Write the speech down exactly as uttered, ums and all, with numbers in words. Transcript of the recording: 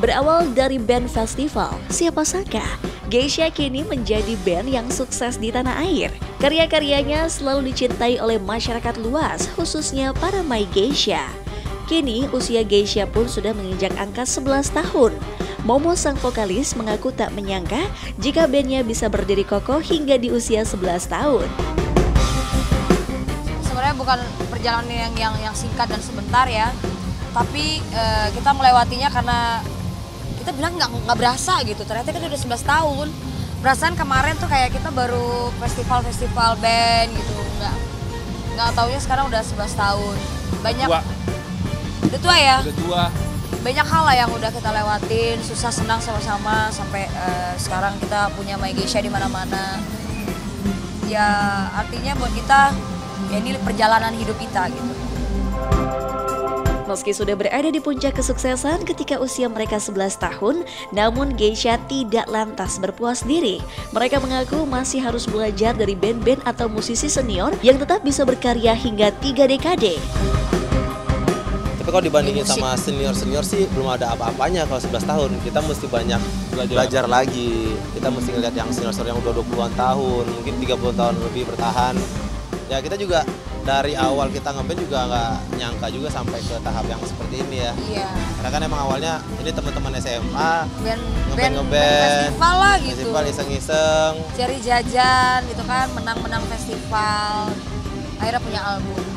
Berawal dari band festival, siapa sangka Geisha kini menjadi band yang sukses di tanah air. Karya-karyanya selalu dicintai oleh masyarakat luas, khususnya para My Geisha. Kini usia Geisha pun sudah menginjak angka sebelas tahun. Momo sang vokalis mengaku tak menyangka jika bandnya bisa berdiri kokoh hingga di usia sebelas tahun. Sebenarnya bukan perjalanan yang yang, yang singkat dan sebentar ya, tapi uh, kita melewatinya karena kita bilang nggak nggak berasa gitu. Ternyata kan udah sebelas tahun. Perasaan kemarin tuh kayak kita baru festival-festival band gitu, nggak nggak taunya sekarang udah sebelas tahun. Banyak. Dua. Udah tua ya? Udah tua. Banyak hal lah yang udah kita lewatin, susah senang sama-sama sampai uh, sekarang kita punya My Geisha di mana-mana. Ya artinya buat kita ya ini perjalanan hidup kita gitu. Meski sudah berada di puncak kesuksesan ketika usia mereka sebelas tahun, namun Geisha tidak lantas berpuas diri. Mereka mengaku masih harus belajar dari band-band atau musisi senior yang tetap bisa berkarya hingga tiga dekade. Tapi kalau dibandingin sama senior-senior sih belum ada apa-apanya kalau sebelas tahun. Kita mesti banyak belajar, belajar lagi. Kita mesti ngeliat yang senior-senior yang udah dua puluhan tahun, mungkin tiga puluh tahun lebih bertahan. Ya kita juga dari awal kita ngeband juga nggak nyangka juga sampai ke tahap yang seperti ini ya. Iya. Karena kan emang awalnya ini teman-teman S M A ngeband-ngeband festival lah gitu. Festival iseng-iseng. Cari jajan gitu kan, menang-menang festival. Akhirnya punya album.